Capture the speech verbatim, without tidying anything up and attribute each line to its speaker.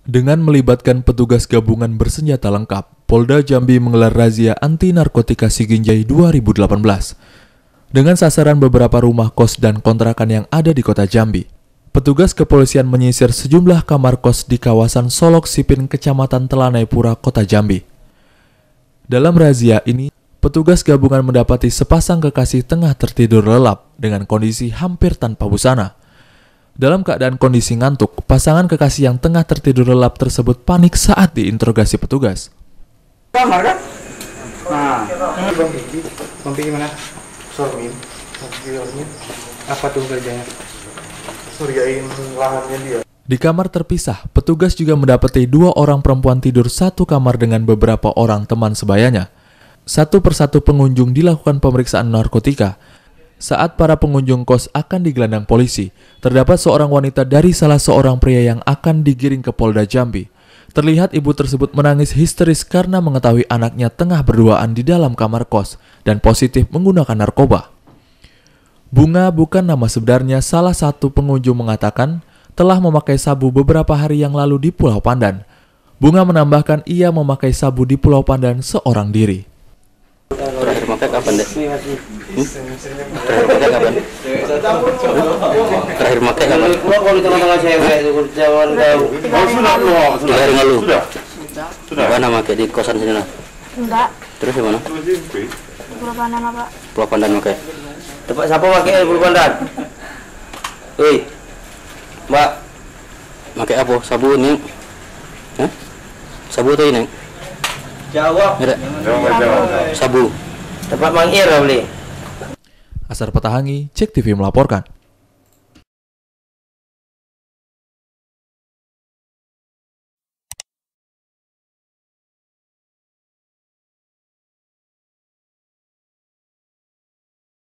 Speaker 1: Dengan melibatkan petugas gabungan bersenjata lengkap, Polda Jambi menggelar razia anti narkotika Siginjai dua ribu delapan belas dengan sasaran beberapa rumah kos dan kontrakan yang ada di kota Jambi. Petugas kepolisian menyisir sejumlah kamar kos di kawasan Solok Sipin, Kecamatan Telanai Pura, Kota Jambi. Dalam razia ini, petugas gabungan mendapati sepasang kekasih tengah tertidur lelap dengan kondisi hampir tanpa busana. Dalam keadaan kondisi ngantuk, pasangan kekasih yang tengah tertidur lelap tersebut panik saat diinterogasi petugas.
Speaker 2: Kamar kan? Nah, ini Bang Piki. Bang Piki mana? Sormin. Apa tuh kerjanya? Suryain lahannya dia.
Speaker 1: Di kamar terpisah, petugas juga mendapati dua orang perempuan tidur satu kamar dengan beberapa orang teman sebayanya. Satu persatu pengunjung dilakukan pemeriksaan narkotika. Saat para pengunjung kos akan digelandang polisi, terdapat seorang wanita dari salah seorang pria yang akan digiring ke Polda Jambi. Terlihat ibu tersebut menangis histeris karena mengetahui anaknya tengah berduaan di dalam kamar kos dan positif menggunakan narkoba. Bunga bukan nama sebenarnya, salah satu pengunjung mengatakan telah memakai sabu beberapa hari yang lalu di Pulau Pandan. Bunga menambahkan ia memakai sabu di Pulau Pandan seorang diri.
Speaker 3: Terakhir pakai kapan deh? Hmm? Terakhir pakai kapan? Terakhir pakai kapan? Tiga hari lalu. Sudah. Mana pakai di kosan sini lah?
Speaker 4: Enggak.
Speaker 3: Terus di mana?
Speaker 4: Pulau Pandan apa?
Speaker 3: Pulau Pandan pakai.
Speaker 5: Tempat siapa pakai Pulau Pandan? Hei, Mbak.
Speaker 3: Pakai apa? Sabu ini? Hah? Sabu tuh ini?
Speaker 5: Jawab.
Speaker 3: Sabu.
Speaker 5: Tempat Mang Ir beli.
Speaker 1: Asar Petahangi, Cek T V melaporkan.